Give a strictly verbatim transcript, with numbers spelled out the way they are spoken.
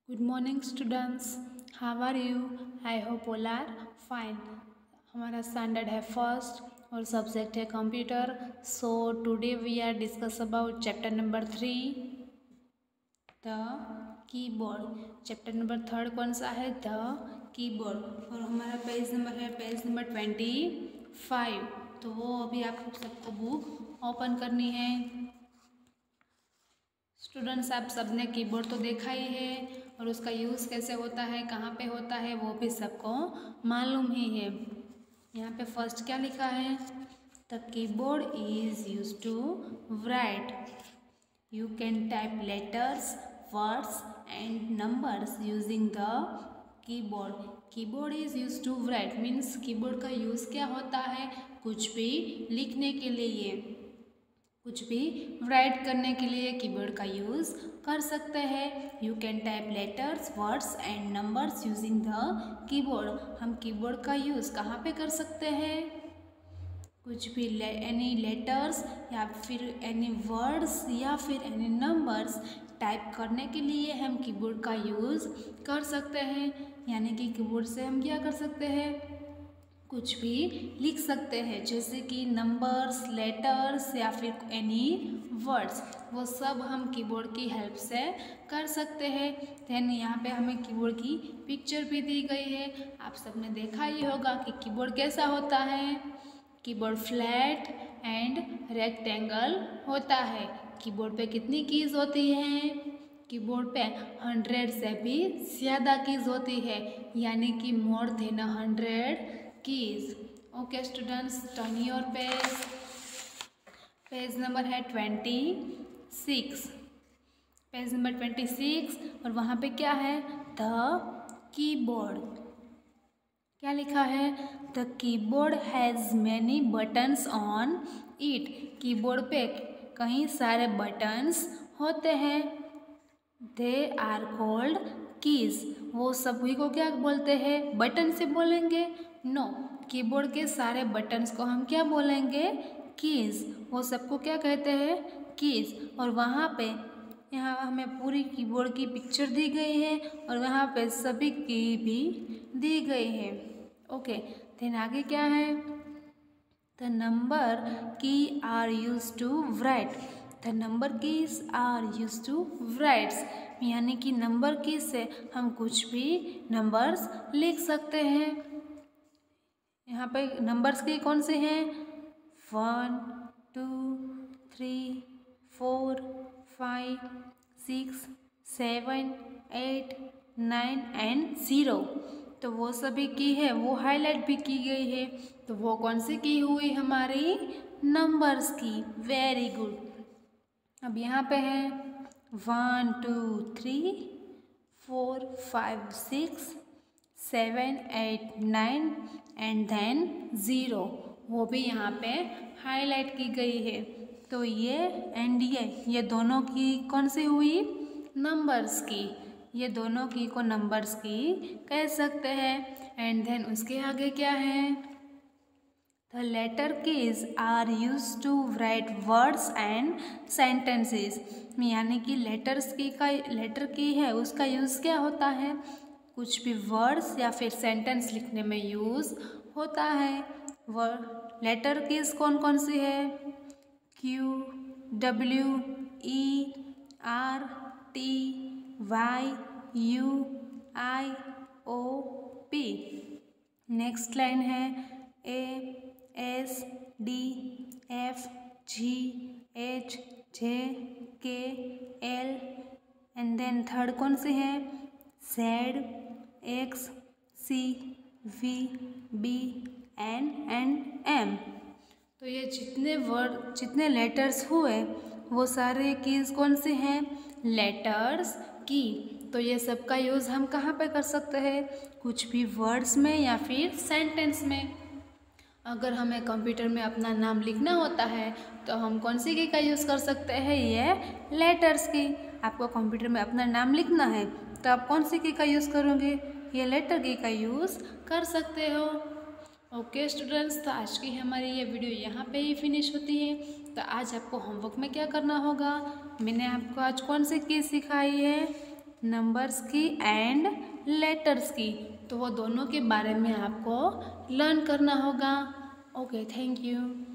Good morning students. How are you? I hope all are fine. हमारा standard है first और subject है computer. So today we are discuss about chapter number three the keyboard. Chapter number third कौन सा है? The keyboard. और हमारा page number है पेज नंबर ट्वेंटी फाइव. तो वो अभी आप सबको बुक ओपन करनी है. स्टूडेंट्स, आप सबने कीबोर्ड तो देखा ही है और उसका यूज़ कैसे होता है, कहाँ पे होता है, वो भी सबको मालूम ही है. यहाँ पे फर्स्ट क्या लिखा है? The keyboard is use to write. You can type letters, words and numbers using the keyboard. Keyboard is use to write means keyboard का यूज़ क्या होता है? कुछ भी लिखने के लिए, कुछ भी राइट करने के लिए कीबोर्ड का यूज़ कर सकते हैं. You can type letters, words and numbers using the keyboard. हम कीबोर्ड का यूज़ कहाँ पे कर सकते हैं? कुछ भी एनी लेटर्स या फिर एनी वर्ड्स या फिर एनी नंबर्स टाइप करने के लिए हम कीबोर्ड का यूज़ कर सकते हैं. यानी कि कीबोर्ड से हम क्या कर सकते हैं? कुछ भी लिख सकते हैं, जैसे कि नंबर्स, लेटर्स या फिर एनी वर्ड्स, वो सब हम कीबोर्ड की हेल्प से कर सकते हैं. देन यहाँ पे हमें कीबोर्ड की पिक्चर भी दी गई है. आप सबने देखा ही होगा कि कीबोर्ड कैसा होता है. कीबोर्ड फ्लैट एंड रेक्टेंगल होता है. कीबोर्ड पे कितनी कीज़ होती हैं? कीबोर्ड पे हंड्रेड से भी ज़्यादा कीज़ होती है, यानी कि more than hundred keys. Okay students, turn your page. Page number है twenty six. Page number twenty six और वहाँ पे क्या है? The keyboard. क्या लिखा है? The keyboard has many buttons on it. Keyboard पे कई सारे बटन्स होते हैं. They are called keys. वो सभी को क्या बोलते हैं? बटन से बोलेंगे? No no. कीबोर्ड के सारे बटन्स को हम क्या बोलेंगे? कीज. वो सबको क्या कहते हैं? कीज. और वहाँ पे यहाँ हमें पूरी कीबोर्ड की पिक्चर दी गई है और वहाँ पे सभी की भी दी गई है. ओके, देन आगे क्या है? The number keys are use to write. The number keys are use to writes. यानी कि नंबर की से हम कुछ भी नंबर्स लिख सकते हैं. यहाँ पे नंबर्स की कौन से हैं? One, two, three, four, five, six, seven, eight, nine and zero. तो वो सभी की है, वो हाईलाइट भी की गई है. तो वो कौन सी की हुई? हमारी नंबर्स की. Very good. अब यहाँ पे है one, two, three, four, five, six, seven, eight, nine and then zero. वो भी यहाँ पे हाईलाइट की गई है. तो ये एंड ये ये दोनों की कौन सी हुई? नंबर्स की. ये दोनों की को नंबर्स की कह सकते हैं. एंड देन उसके आगे क्या है? The letter keys are use to write words and sentences. यानी कि लेटर्स की का लेटर की है उसका यूज़ क्या होता है? कुछ भी वर्ड्स या फिर सेंटेंस लिखने में यूज़ होता है. वर्ड लेटर कीज कौन कौन सी है? Q, W, E, R, T, Y, U, I, O, P. Next line है A, S, D, F, G, H, J, K, L. And then third कौन से हैं? Z, X, C, V, B, N and M. तो ये जितने word जितने letters हुए वो सारे कीज कौन से हैं? लेटर्स की. तो ये सब का यूज़ हम कहाँ पे कर सकते हैं? कुछ भी वर्ड्स में या फिर सेंटेंस में. अगर हमें कंप्यूटर में अपना नाम लिखना होता है तो हम कौन सी की का यूज़ कर सकते हैं? ये लेटर्स की. आपको कंप्यूटर में अपना नाम लिखना है तो आप कौन सी की का यूज़ करोगे? ये लेटर की का यूज़ कर सकते हो. ओके स्टूडेंट्स, तो आज की हमारी ये वीडियो यहाँ पे ही फिनिश होती है. तो आज आपको होमवर्क में क्या करना होगा? मैंने आपको आज कौन सी की सिखाई है? नंबर्स की एंड लेटर्स की, तो वो दोनों के बारे में आपको लर्न करना होगा। Okay, thank you.